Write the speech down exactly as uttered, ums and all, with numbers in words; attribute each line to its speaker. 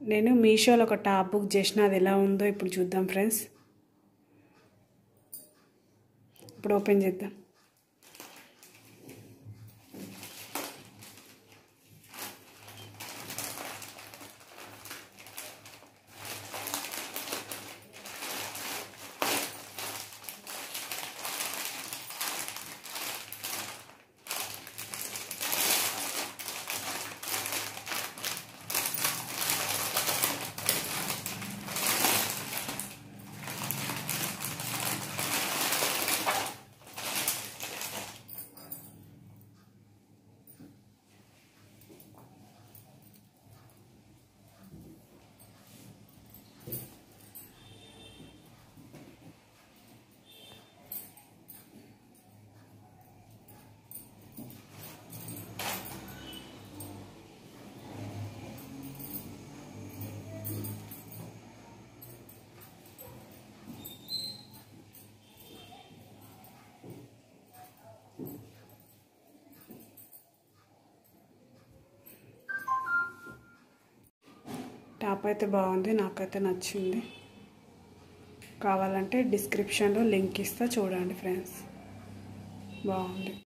Speaker 1: నేను మీషోలో ఒక టాప్ బుక్ చేసిన, అది ఎలా ఉందో ఇప్పుడు చూద్దాం ఫ్రెండ్స్. ఇప్పుడు ఓపెన్ చేద్దాం. టాప్ అయితే బాగుంది, నాకైతే నచ్చింది. కావాలంటే డిస్క్రిప్షన్లో లింక్ ఇస్తా, చూడండి ఫ్రెండ్స్. బాగుంది.